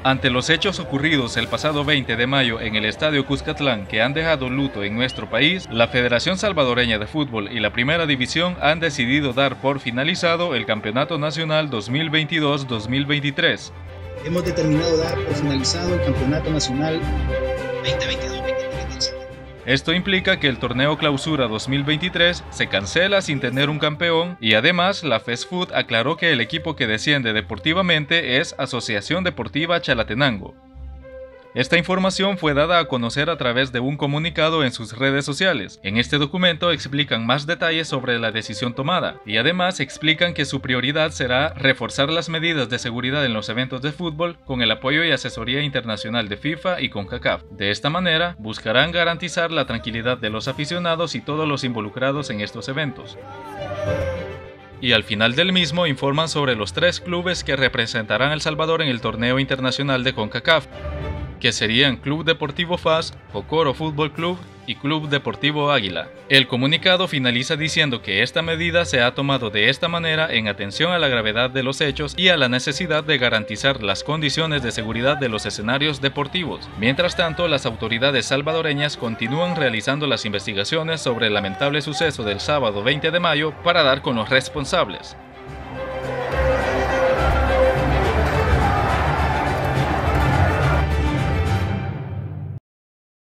Ante los hechos ocurridos el pasado 20 de mayo en el Estadio Cuscatlán que han dejado luto en nuestro país, la Federación Salvadoreña de Fútbol y la Primera División han decidido dar por finalizado el Campeonato Nacional 2022-2023. Hemos determinado dar por finalizado el Campeonato Nacional 2022-2023. Esto implica que el torneo Clausura 2023 se cancela sin tener un campeón y además la FESFUT aclaró que el equipo que desciende deportivamente es Asociación Deportiva Chalatenango. Esta información fue dada a conocer a través de un comunicado en sus redes sociales. En este documento explican más detalles sobre la decisión tomada y además explican que su prioridad será reforzar las medidas de seguridad en los eventos de fútbol con el apoyo y asesoría internacional de FIFA y CONCACAF. De esta manera, buscarán garantizar la tranquilidad de los aficionados y todos los involucrados en estos eventos. Y al final del mismo informan sobre los 3 clubes que representarán a El Salvador en el torneo internacional de CONCACAF, que serían Club Deportivo FAS, Jocoro Fútbol Club y Club Deportivo Águila. El comunicado finaliza diciendo que esta medida se ha tomado de esta manera en atención a la gravedad de los hechos y a la necesidad de garantizar las condiciones de seguridad de los escenarios deportivos. Mientras tanto, las autoridades salvadoreñas continúan realizando las investigaciones sobre el lamentable suceso del sábado 20 de mayo para dar con los responsables.